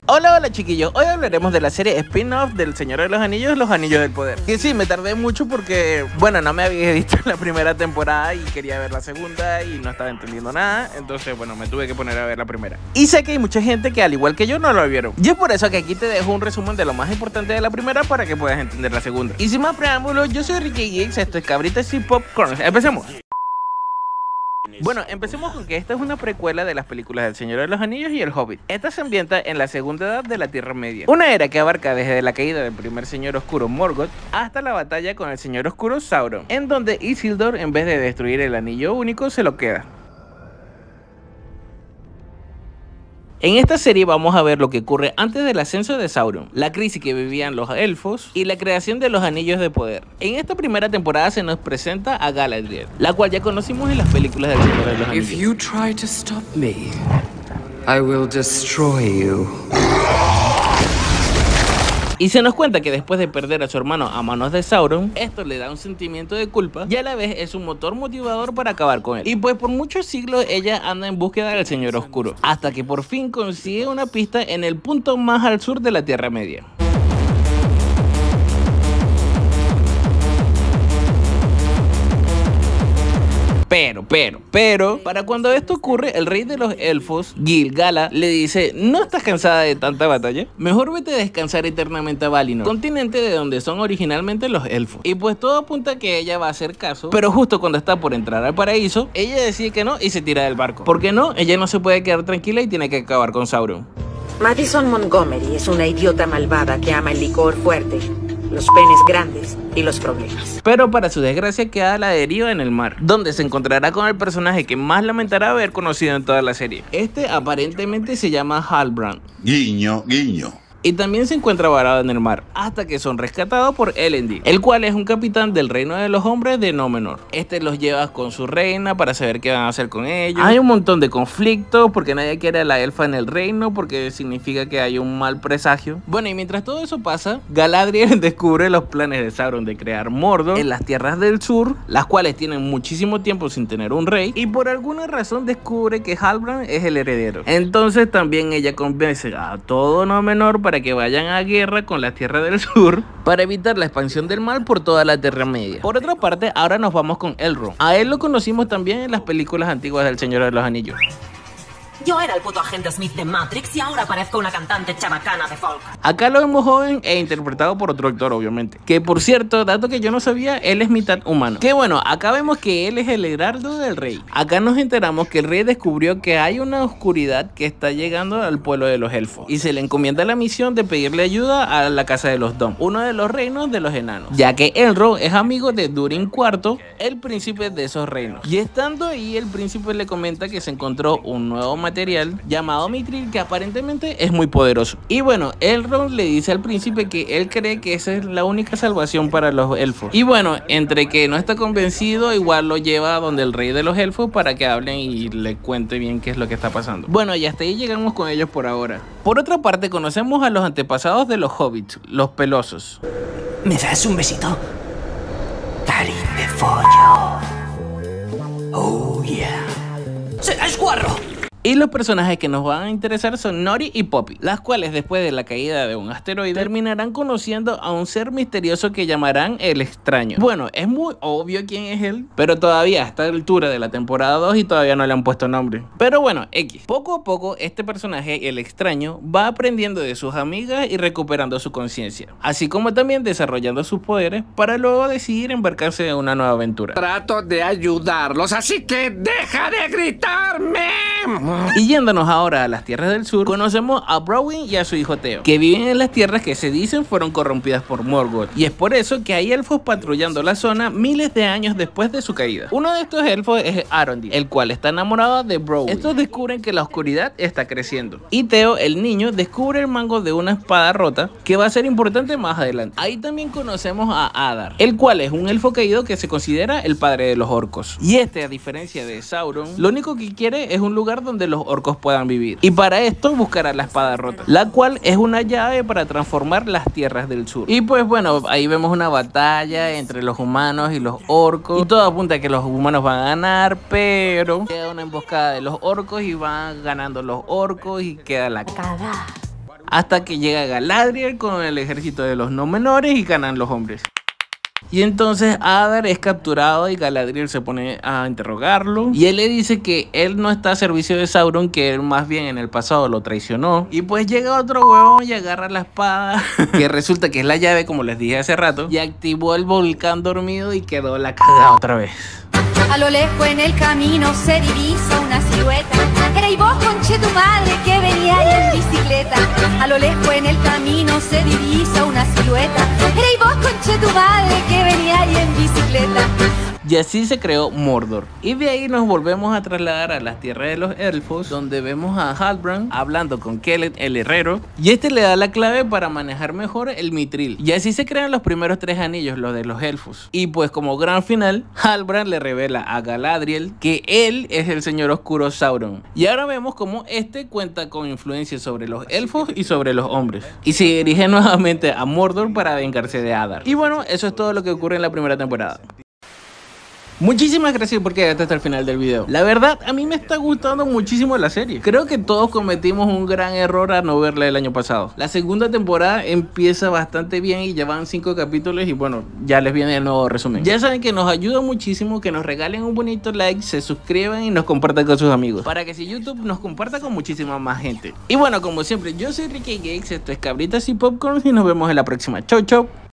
Hola, hola chiquillos, hoy hablaremos de la serie spin-off del Señor de los Anillos, Los Anillos del Poder. Y sí, me tardé mucho porque, bueno, no me había visto la primera temporada y quería ver la segunda y no estaba entendiendo nada. Entonces, bueno, me tuve que poner a ver la primera. Y sé que hay mucha gente que al igual que yo no lo vieron. Y es por eso que aquí te dejo un resumen de lo más importante de la primera para que puedas entender la segunda. Y sin más preámbulos, yo soy Ricky Geeks, esto es Cabritas y Popcorn. Empecemos. Bueno, empecemos con que esta es una precuela de las películas del Señor de los Anillos y El Hobbit. Esta se ambienta en la segunda edad de la Tierra Media, una era que abarca desde la caída del primer Señor Oscuro Morgoth hasta la batalla con el Señor Oscuro Sauron, en donde Isildur, en vez de destruir el Anillo Único, se lo queda. En esta serie vamos a ver lo que ocurre antes del ascenso de Sauron, la crisis que vivían los elfos y la creación de los anillos de poder. En esta primera temporada se nos presenta a Galadriel, la cual ya conocimos en las películas del Señor de los Anillos. If you try to stop me, I will destroy you. Y se nos cuenta que después de perder a su hermano a manos de Sauron, esto le da un sentimiento de culpa y a la vez es un motor motivador para acabar con él. Y pues por muchos siglos ella anda en búsqueda del Señor Oscuro, hasta que por fin consigue una pista en el punto más al sur de la Tierra Media. Pero, para cuando esto ocurre, el rey de los elfos, Gil-galad, le dice: ¿no estás cansada de tanta batalla? Mejor vete a descansar eternamente a Valinor, continente de donde son originalmente los elfos. Y pues todo apunta a que ella va a hacer caso, pero justo cuando está por entrar al paraíso, ella decide que no y se tira del barco. ¿Por qué no? Ella no se puede quedar tranquila y tiene que acabar con Sauron. Madison Montgomery es una idiota malvada que ama el licor fuerte, los penes grandes y los problemas. Pero para su desgracia queda a la deriva en el mar, donde se encontrará con el personaje que más lamentará haber conocido en toda la serie. Este aparentemente se llama Halbrand. Guiño, guiño. Y también se encuentra varado en el mar, hasta que son rescatados por Elendil, el cual es un capitán del reino de los hombres de Númenor. Este los lleva con su reina para saber qué van a hacer con ellos. Hay un montón de conflictos porque nadie quiere a la elfa en el reino porque significa que hay un mal presagio. Bueno, y mientras todo eso pasa, Galadriel descubre los planes de Sauron de crear Mordor en las tierras del sur, las cuales tienen muchísimo tiempo sin tener un rey, y por alguna razón descubre que Halbrand es el heredero. Entonces también ella convence a todo Númenor para que vayan a guerra con las tierras del sur para evitar la expansión del mal por toda la Tierra Media. Por otra parte, ahora nos vamos con Elrond. A él lo conocimos también en las películas antiguas del Señor de los Anillos. Yo era el puto agente Smith de Matrix y ahora parezco una cantante chabacana de folk. Acá lo vemos joven e interpretado por otro actor, obviamente. Que por cierto, dato que yo no sabía, él es mitad humano. Que bueno, acá vemos que él es el heraldo del rey. Acá nos enteramos que el rey descubrió que hay una oscuridad que está llegando al pueblo de los elfos. Y se le encomienda la misión de pedirle ayuda a la casa de los Dom, uno de los reinos de los enanos. Ya que Elrond es amigo de Durin IV, el príncipe de esos reinos. Y estando ahí, el príncipe le comenta que se encontró un nuevo material llamado Mithril que aparentemente es muy poderoso. Y bueno, Elrond le dice al príncipe que él cree que esa es la única salvación para los elfos. Y bueno, entre que no está convencido, igual lo lleva a donde el rey de los elfos para que hablen y le cuente bien qué es lo que está pasando. Bueno, y hasta ahí llegamos con ellos por ahora. Por otra parte, conocemos a los antepasados de los hobbits, los pelosos. ¿Me das un besito? Tarín de follo. Oh yeah. ¡Será Esguarro! Y los personajes que nos van a interesar son Nori y Poppy, las cuales después de la caída de un asteroide terminarán conociendo a un ser misterioso que llamarán el Extraño. Bueno, es muy obvio quién es él, pero todavía a esta altura de la temporada 2 y todavía no le han puesto nombre. Pero bueno, X. Poco a poco este personaje, el Extraño, va aprendiendo de sus amigas y recuperando su conciencia, así como también desarrollando sus poderes para luego decidir embarcarse en una nueva aventura. Trato de ayudarlos, así que deja de gritarme. Y yéndonos ahora a las tierras del sur, conocemos a Browin y a su hijo Theo, que viven en las tierras que se dicen fueron corrompidas por Morgoth, y es por eso que hay elfos patrullando la zona miles de años después de su caída. Uno de estos elfos es Arondil, el cual está enamorado de Browin. Estos descubren que la oscuridad está creciendo, y Theo, el niño, descubre el mango de una espada rota que va a ser importante más adelante. Ahí también conocemos a Adar, el cual es un elfo caído que se considera el padre de los orcos, y este, a diferencia de Sauron, lo único que quiere es un lugar donde los orcos puedan vivir, y para esto buscará la espada rota, la cual es una llave para transformar las tierras del sur. Y pues bueno, ahí vemos una batalla entre los humanos y los orcos, y todo apunta a que los humanos van a ganar, pero queda una emboscada de los orcos y van ganando los orcos y queda la cagada. hasta que llega Galadriel con el ejército de los no menores y ganan los hombres. Y entonces Adar es capturado y Galadriel se pone a interrogarlo. Y él le dice que él no está a servicio de Sauron, que él más bien en el pasado lo traicionó. Y pues llega otro huevón y agarra la espada, que resulta que es la llave, como les dije hace rato. Y activó el volcán dormido y quedó la cagada otra vez. A lo lejos en el camino se divisa una silueta. Erais vos, conche tu madre, que venía ahí en bicicleta. A lo lejos en el camino se divisa una silueta. Erais vos, conche tu madre, que venía ahí en bicicleta. Y así se creó Mordor. Y de ahí nos volvemos a trasladar a las tierras de los elfos, donde vemos a Halbrand hablando con Kenneth el herrero. Y este le da la clave para manejar mejor el Mithril. Y así se crean los primeros 3 anillos, los de los elfos. Y pues como gran final, Halbrand le revela a Galadriel que él es el señor oscuro Sauron. Y ahora vemos cómo este cuenta con influencia sobre los elfos y sobre los hombres. Y se dirige nuevamente a Mordor para vengarse de Adar. Y bueno, eso es todo lo que ocurre en la primera temporada. Muchísimas gracias por quedarte hasta el final del video. La verdad, a mí me está gustando muchísimo la serie. Creo que todos cometimos un gran error a no verla el año pasado. La segunda temporada empieza bastante bien y ya van 5 capítulos y bueno, ya les viene el nuevo resumen. Ya saben que nos ayuda muchísimo que nos regalen un bonito like, se suscriban y nos compartan con sus amigos, para que si YouTube nos comparta con muchísima más gente. Y bueno, como siempre, yo soy Ricky Gates, esto es Cabritas y Popcorn y nos vemos en la próxima. Chau, chau.